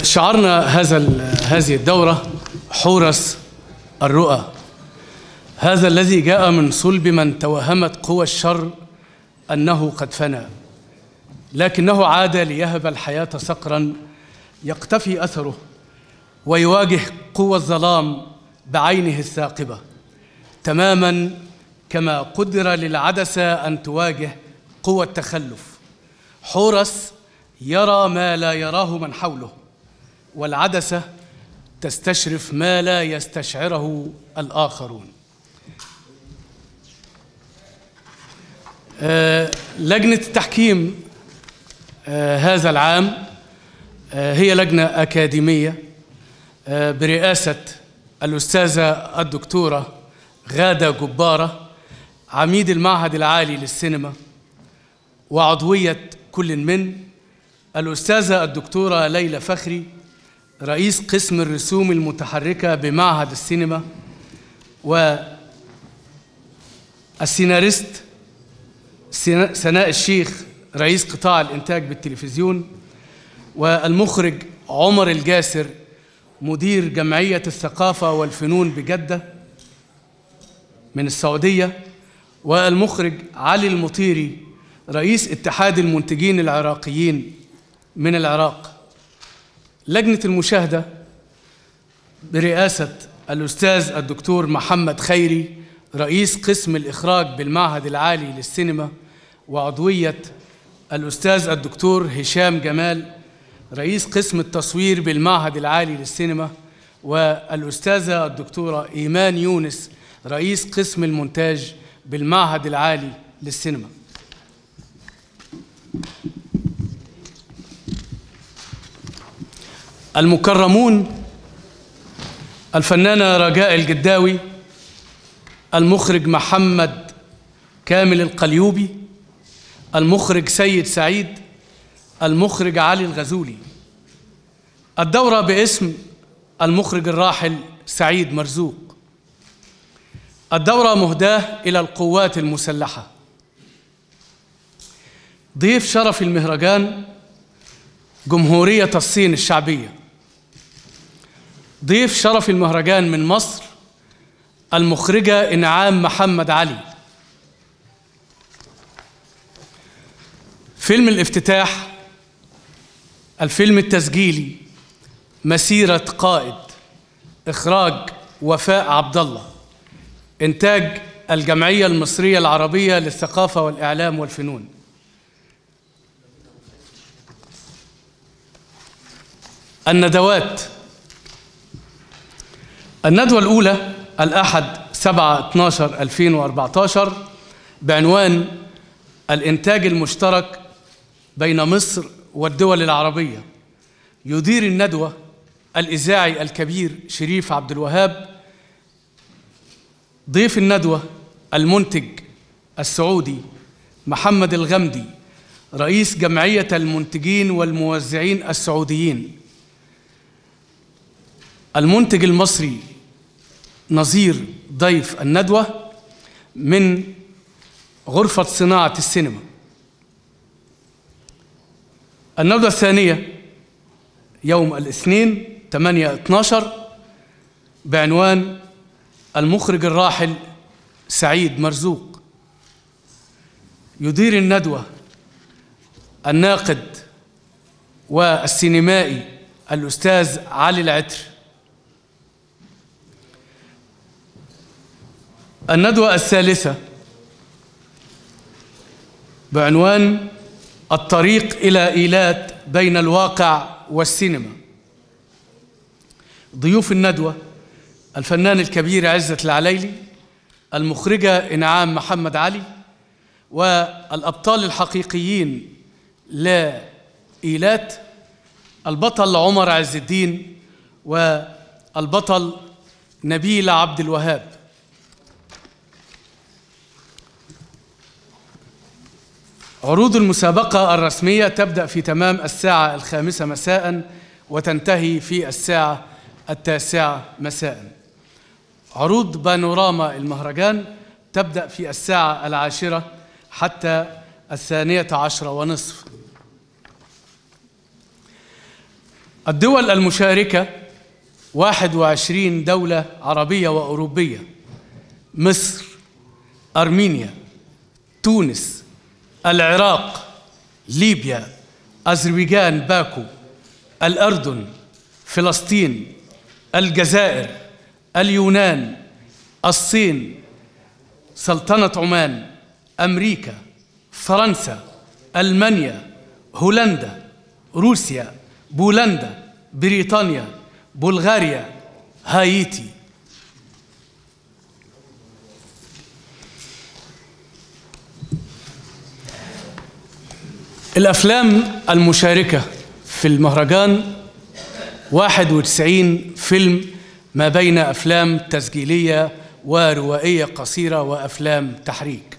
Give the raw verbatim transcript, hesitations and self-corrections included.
شعرنا هذا هذه الدورة حورس الرؤى، هذا الذي جاء من صلب من توهمت قوى الشر أنه قد فنى، لكنه عاد ليهب الحياة صقرا يقتفي أثره ويواجه قوى الظلام بعينه الثاقبة، تماما كما قدر للعدسة أن تواجه قوى التخلف. حورس يرى ما لا يراه من حوله، والعدسة تستشرف ما لا يستشعره الآخرون. آه لجنة التحكيم آه هذا العام آه هي لجنة أكاديمية آه برئاسة الأستاذة الدكتورة غادة جبارة، عميد المعهد العالي للسينما، وعضوية كل من الأستاذة الدكتورة ليلى فخري، رئيس قسم الرسوم المتحركة بمعهد السينما، والسيناريست سناء الشيخ، رئيس قطاع الإنتاج بالتلفزيون، والمخرج عمر الجاسر، مدير جمعية الثقافة والفنون بجدة من السعودية، والمخرج علي المطيري، رئيس اتحاد المنتجين العراقيين من العراق. لجنة المشاهدة برئاسة الأستاذ الدكتور محمد خيري، رئيس قسم الإخراج بالمعهد العالي للسينما، وعضوية الأستاذ الدكتور هشام جمال، رئيس قسم التصوير بالمعهد العالي للسينما، والأستاذة الدكتورة إيمان يونس، رئيس قسم المونتاج بالمعهد العالي للسينما. المكرمون: الفنانة رجاء الجداوي، المخرج محمد كامل القليوبي، المخرج سيد سعيد، المخرج علي الغزولي. الدورة باسم المخرج الراحل سعيد مرزوق. الدورة مهداة إلى القوات المسلحة. ضيف شرف المهرجان جمهورية الصين الشعبية. ضيف شرف المهرجان من مصر المخرجة إنعام محمد علي. فيلم الافتتاح الفيلم التسجيلي مسيرة قائد، إخراج وفاء عبد الله، إنتاج الجمعية المصرية العربية للثقافة والإعلام والفنون. الندوات: الندوة الأولى الأحد سبعة اثناشر ألفين وأربعة عشر بعنوان الإنتاج المشترك بين مصر والدول العربية. يدير الندوة الإذاعي الكبير شريف عبد الوهاب. ضيف الندوة المنتج السعودي محمد الغمدي، رئيس جمعية المنتجين والموزعين السعوديين. المنتج المصري نظير ضيف الندوة من غرفة صناعة السينما. الندوة الثانية يوم الاثنين ثمانية اثناشر بعنوان المخرج الراحل سعيد مرزوق. يدير الندوة الناقد والسينمائي الأستاذ علي العتر. الندوة الثالثة بعنوان الطريق إلى إيلات بين الواقع والسينما. ضيوف الندوة الفنان الكبير عزت العليلي، المخرجة إنعام محمد علي، والأبطال الحقيقيين لإيلات البطل عمر عز الدين والبطل نبيل عبد الوهاب. عروض المسابقة الرسمية تبدأ في تمام الساعة الخامسة مساء وتنتهي في الساعة التاسعة مساء. عروض بانوراما المهرجان تبدأ في الساعة العاشرة حتى الثانية عشرة ونصف. الدول المشاركة واحد وعشرين دولة عربية وأوروبية: مصر، أرمينيا، تونس، العراق، ليبيا، أذربيجان باكو، الأردن، فلسطين، الجزائر، اليونان، الصين، سلطنة عمان، أمريكا، فرنسا، ألمانيا، هولندا، روسيا، بولندا، بريطانيا، بلغاريا، هايتي. الأفلام المشاركة في المهرجان واحد وتسعين فيلم، ما بين أفلام تسجيلية وروائية قصيرة وأفلام تحريك.